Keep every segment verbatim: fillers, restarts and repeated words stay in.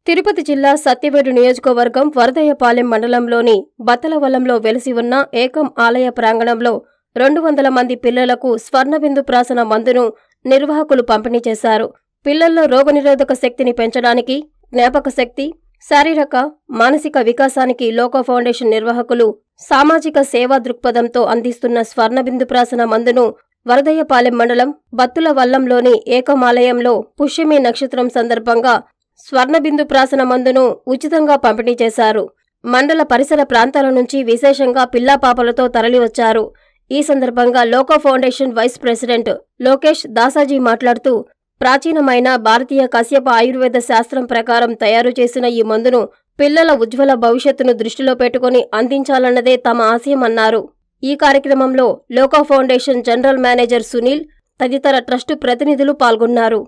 తిరుపతి జిల్లా సత్యవేడు నియోజకవర్గం వరదయ్యపాలెం మండలంలోని బత్తలవల్లంలో వెలిసి ఉన్న ఏకం ఆలయ ప్రాంగణంలో రెండు వందల మంది పిల్లలకు స్వర్ణబిందు ప్రాసన మందును నిర్వాహకులు పంపిణీ చేశారు. పిల్లల్లో రోగనిరోధక శక్తిని పెంచడానికి, జ్ఞాపక శక్తి, శారీరక, మానసిక వికాసానికి లోకో ఫౌండేషన్ నిర్వాహకులు సామాజిక సేవా దృక్పథంతో అందిస్తున్న స్వర్ణబిందు ప్రాసన మందును వరదయ్యపాలెం మండలం బత్తులవల్లంలోని ఏకం ఆలయంలో పుష్యమి నక్షత్రం సందర్భంగా స్వర్ణబిందు ప్రాసన మందును ఉచితంగా పంపిణీ చేశారు. మండల పరిసర ప్రాంతాల నుంచి విశేషంగా పిల్లాపాపలతో తరలివచ్చారు. ఈ సందర్భంగా Loko foundation vice president Lokesh Dasaji మాట్లాడుతూ, ప్రాచీనమైన భారతీయ కశ్యప ఆయుర్వేద శాస్త్రం ప్రకారం తయారు చేసిన ఈ మందును పిల్లల ఉజ్వల భవిష్యత్తును దృష్టిలో పెట్టుకుని అందించాలన్నదే తమ ఆశయమన్నారు. ఈ కార్యక్రమంలో Loko foundation general manager Sunil తదితర ట్రస్టు ప్రతినిధులు పాల్గొన్నారు.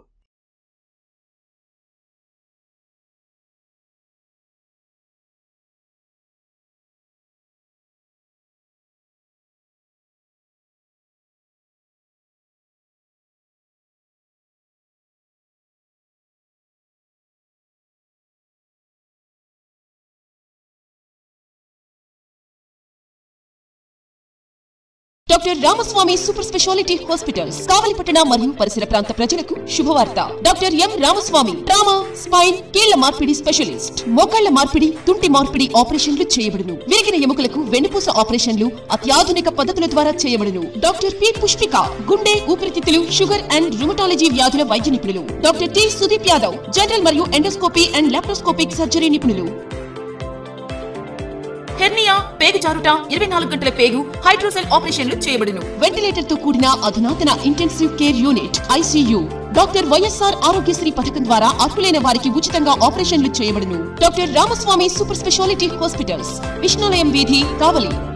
Doctor Ramaswamy super speciality hospitals కావలిపట్టణ మరియు పరిసర ప్రాంత ప్రజలకు శుభవార్త. Doctor M Ramaswamy trauma, spine, కీళ్ల మార్పిడి స్పెషలిస్ట్. మోకాళ్ల మార్పిడి, తుంటి మార్పిడి ఆపరేషన్లు చేయబడును. విరిగిన ఎముకలకు వెన్నుపూస ఆపరేషన్లు అత్యాధునిక పద్ధతుల ద్వారా చేయబడును. డాక్టర్ పి పుష్పిక గుండె, ఊపిరితిత్తులు, షుగర్ అండ్ రుమటాలజీ వ్యాధుల వైద్య నిపుణులు. Doctor T Sudeep Yadav general మరియు ఎండోస్కోపీ అండ్ లాప్రోస్కోపిక్ సర్జరీ నిపుణులు. హెర్నియా, పేగు జారుట, ఇరవై నాలుగు గంటల పేగు, హైడ్రోసెల్ ఆపరేషన్లు చేయబడును. వెంటిలేటర్ తో కూడిన అధునాతన intensive care unit ICU. Doctor YSR Aarogyasri పథకం ద్వారా అర్హులైన వారికి ఉచితంగా ఆపరేషన్లు చేయబడును. Doctor Ramaswamy super speciality hospitals, Vishnulayam వీధి, కావలి.